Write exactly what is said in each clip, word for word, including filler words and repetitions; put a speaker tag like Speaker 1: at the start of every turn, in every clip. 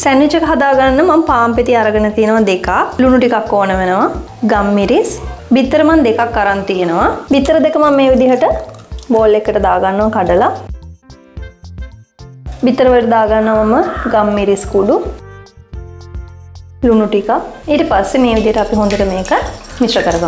Speaker 1: Sandwich එක හදාගන්න මම පාන් පෙති අරගෙන තියෙනවා දෙකක්. ලුණු ටිකක් ඕන වෙනවා. ගම්මිරිස්. බිත්තර මම දෙකක් අරන් තියෙනවා. බිත්තර දෙක මම මේ විදිහට බෝල් එකකට දාගන්නවා කඩලා. බිත්තර වලට දාගන්නවා මම ගම්මිරිස් කුඩු. ලුණු ටික. ඊට පස්සේ මේ විදිහට අපි හොඳට මේක මිශ්‍ර කරගමු.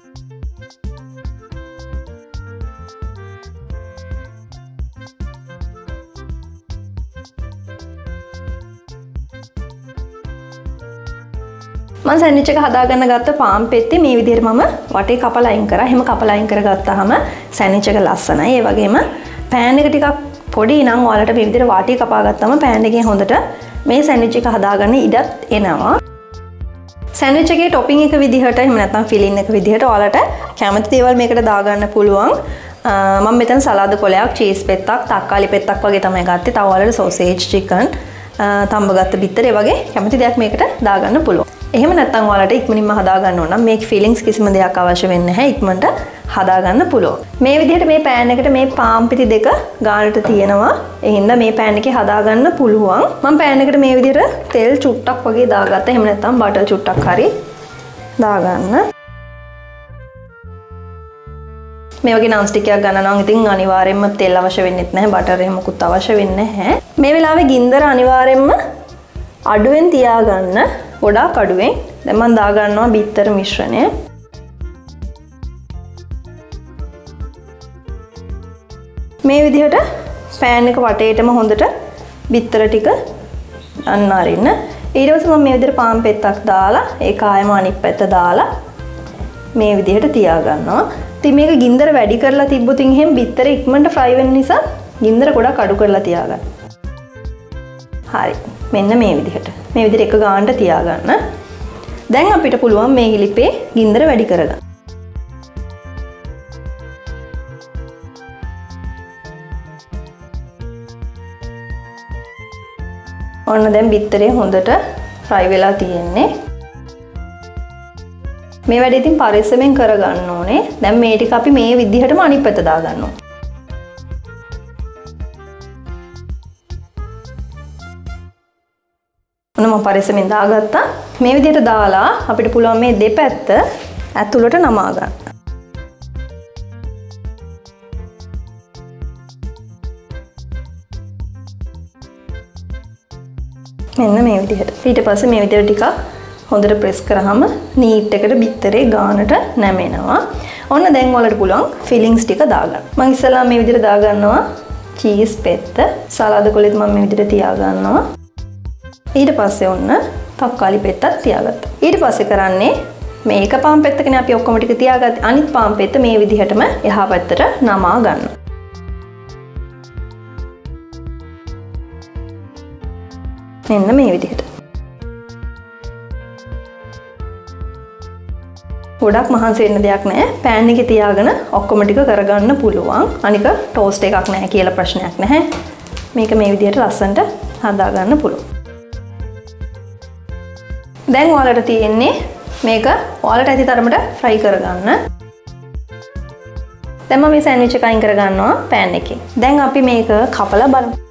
Speaker 1: මම සෑන්ඩ්විච් එක හදාගන්න ගත්ත පාන් පෙත්තේ මේ විදිහට මම වටේ කපලා අයින් කරා. එහෙම කපලා අයින් කරගත්තාම සෑන්ඩ්විච් එක ලස්සනයි. ඒ වගේම පෑන් එක ටිකක් පොඩි නම් ඔයාලට මේ විදිහට වාටිය කපා ගත්තාම පෑන් එකෙන් හොඳට මේ සෑන්ඩ්විච් එක හදාගන්න ඉඩත් එනවා. සෑන්ඩ්විච් එකේ ටොපින් එක විදිහට එහෙම නැත්නම් ෆිලින් එක විදිහට ඔයාලට කැමති දේවල් මේකට දාගන්න පුළුවන්. මම මෙතන සලාද කොලයක්, චීස් පෙත්තක්, තක්කාලි පෙත්තක් වගේ තමයි ගත්තේ. තව ඔයාලට සෝසේජ්, චිකන්, තම්බ ගත්ත බිත්තර ඒ වගේ කැමති දෙයක් මේකට දාගන්න පුළුවන්. එහෙම නැත්නම් ඔයාලට ඉක්මනින්ම හදා ගන්න ඕන නම් මේක ෆීලිංග්ස් කිසිම දෙයක් අවශ්‍ය වෙන්නේ නැහැ. ඉක්මනට හදා ගන්න පුළුවන්. මේ විදිහට මේ පෑන් එකට මේ පාන් පිටි දෙක ගානට තියෙනවා. ඒ හින්දා මේ පෑන් එකේ හදා ගන්න පුළුවන්. මම පෑන් එකට මේ විදිහට තෙල් චුට්ටක් වගේ දාගත්තා. එහෙම නැත්නම් බටර් චුට්ටක් හරි දාගන්න. මේ වගේ නන් ස්ටික් එකක් ගන්න නම් ඉතින් අනිවාර්යයෙන්ම තෙල් අවශ්‍ය වෙන්නේ නැහැ. බටර් එහෙම මුකුත් අවශ්‍ය වෙන්නේ නැහැ. මේ වෙලාවේ ගින්දර අනිවාර්යයෙන්ම අඩුවෙන් තියාගන්න. ගොඩාක් අඩුවෙන්. දැන් මම දාගන්නවා බිත්තර මිශ්‍රණය. මේ විදිහට පෑන් එක වටේටම හොඳට බිත්තර ටික අන්න අරින්න. ඊට පස්සේ මම මේ විදිහට පාන් පෙත්තක් දාලා ඒක ආයෙම අනිත් පැත්ත දාලා මේ විදිහට තියාගන්නවා. ඉතින් මේක ගින්දර වැඩි කරලා තිබ්බොත් එහෙනම් බිත්තර ඉක්මනට ෆ්‍රයි වෙන නිසා ගින්දර ගොඩක් අඩු කරලා තියාගන්න. හරි. මෙන්න මේ විදිහට. මේ විදිහට එක ගානට තියාගන්න. දැන් අපිට පුළුවන් මේ හිලිපේ ගින්දර වැඩි කරගන්න. ඔන්න දැන් බිත්තරේ හොඳට ෆ්‍රයි වෙලා තියෙන්නේ. මේ වැඩේ ඉතින් පරිස්සමෙන් කරගන්න ඕනේ. දැන් මේ ටික අපි මේ විදිහටම අනිත් පැත්ත දාගන්න ඕනේ. ඔන්න මම පරිස්සමෙන් දාගත්තා. මේ විදිහට දාලා අපිට පුළුවන් මේ දෙපැත්ත ඇතුළට නමා ගන්න. මෙන්න මේ විදිහට. ඊට පස්සේ මේ විදිහට ටිකක් හොඳට ප්‍රෙස් කරාම නීට් එකට බිත්තරේ ගානට නැමෙනවා. ඔන්න දැන් ඔයාලට පුළුවන් ෆිලිංග්ස් ටික දාගන්න. මම ඉස්සෙල්ලා මේ විදිහට දාගන්නවා චීස් පෙත්ත. සලාද කොලෙත් මම මේ විදිහට තියාගන්නවා. ඊට පස්සේ ඔන්න තක්කාලි පෙත්තක් තියාගත්තා. ඊට පස්සේ කරන්නේ මේක පාන් පෙත්තකනේ අපි ඔක්කොම ටික තියාගත්තේ. අනිත් පාන් පෙත්ත මේ විදිහටම එහා පැත්තට නමා ගන්න. මෙන්න මේ විදිහට. ගොඩක් මහන්සි වෙන්න දෙයක් නැහැ. පෑන් එකේ තියාගෙන ඔක්කොම ටික කරගන්න පුළුවන්. අනික ටෝස්ට් එකක් නැහැ කියලා ප්‍රශ්නයක් නැහැ. මේක මේ විදිහට ලස්සනට හදා ගන්න පුළුවන්. දැන් ඔයාලට තියෙන්නේ මේක ඔයාලට ඇති තරමට ෆ්‍රයි කරගන්න. දැන් මම මේ සෑන්ඩ්විච් එක අයින් කරගන්නවා පෑන් එකේ. දැන් අපි මේක කපලා බලමු.